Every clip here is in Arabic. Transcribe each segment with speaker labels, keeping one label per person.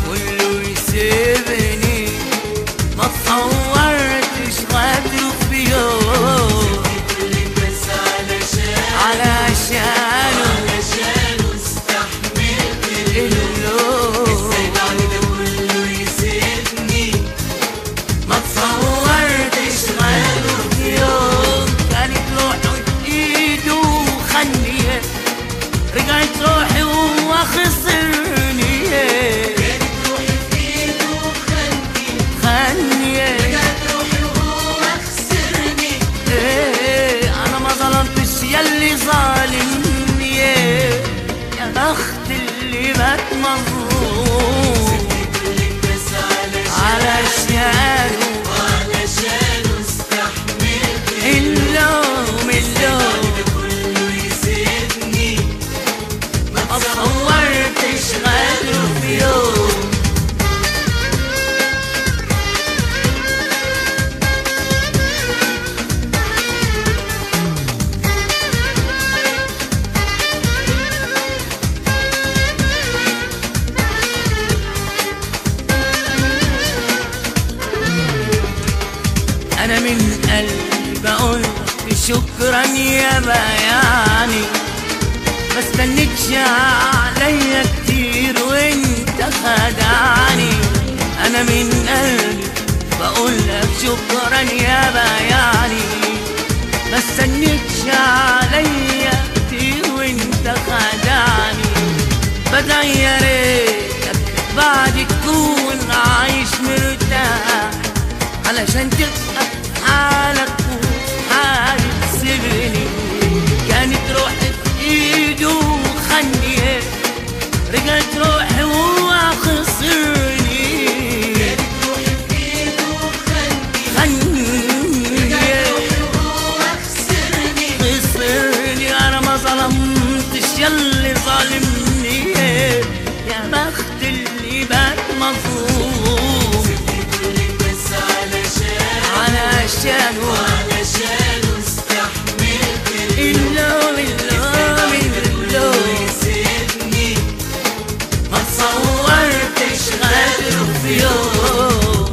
Speaker 1: كله يسيبني، ما تصورتش غدره في يوم
Speaker 2: بس
Speaker 1: علشانه
Speaker 2: استحملت
Speaker 1: اللوم.
Speaker 2: ازاي بعد ده كله يسيبني؟
Speaker 1: ما تصورتش غدره في يوم. كانت روحه ايده وخنيه، رجعت روحي وهو خسرني.
Speaker 2: كانت روحي في ايده وخني،
Speaker 1: خنيه
Speaker 2: رجعت روحي وهو خسرني.
Speaker 1: انا ما ظلمتش ياللي ظالمني، يا بخت اللي بات مظلوم
Speaker 2: كلك بس
Speaker 1: علشانه
Speaker 2: استحملت
Speaker 1: اللوم اللوم.
Speaker 2: ده كله يسيبني،
Speaker 1: ما تصورتش غدره في يوم. أنا من قلبي بقول شكرا يا بياني، ما استنيتش عليا كتير وانت خدعني. أنا من قلبي بقول لك شكرا يا بياني، ما استنيتش عليا كتير وانت خدعني. بدعي يا ريتك بعد تكون عايش مرتاح، علشان تبقى حالك وحالي تسيبني. كانت روحي في ايده وخنيه، رجعت روحي وهو خسرني.
Speaker 2: كانت روحي في ايده وخني،
Speaker 1: خنيه
Speaker 2: روحي وهو خسرني.
Speaker 1: خسرني. انا ما ظلمتش ياللي ظالمني، يا بخت اللي بات مظلوم
Speaker 2: كلك بس
Speaker 1: علشانه
Speaker 2: استحملت
Speaker 1: اللوم اللوم اللوم.
Speaker 2: يسيبني،
Speaker 1: ما تصورتش غدره في يوم.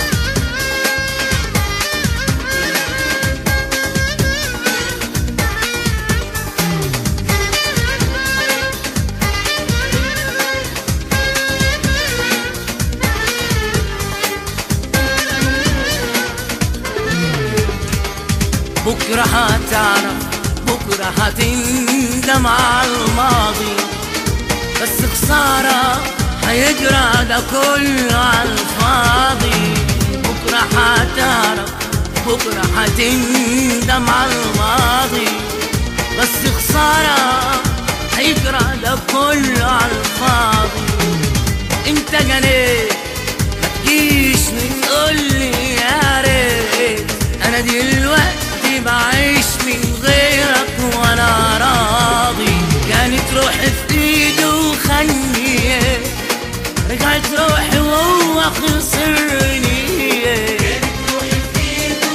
Speaker 1: بكرة هتعرف، بكرة هتندم على الماضي، بس خسارة هيجرى ده كله على الفاضي. بكرة هتعرف، بكرة هتندم على الماضي، بس خسارة هيجرى ده كله على الفاضي. انت جنيت ما تجيش وتقولي يا ريت، انا دلوقتي بعيش من غيرك وانا راضي. كانت روحي في ايده وخنيه، رجعت روحي وهو خسرني.
Speaker 2: كانت روحي في ايده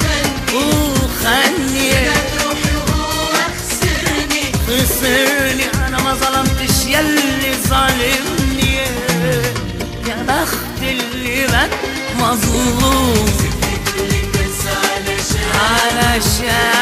Speaker 2: وخني،
Speaker 1: وخنيه
Speaker 2: رجعت روحي وهو خسرني.
Speaker 1: خسرني. انا ما ظلمتش ياللي ظالمني، يا بخت اللي بات مظلوم
Speaker 2: كلك بس
Speaker 1: علشان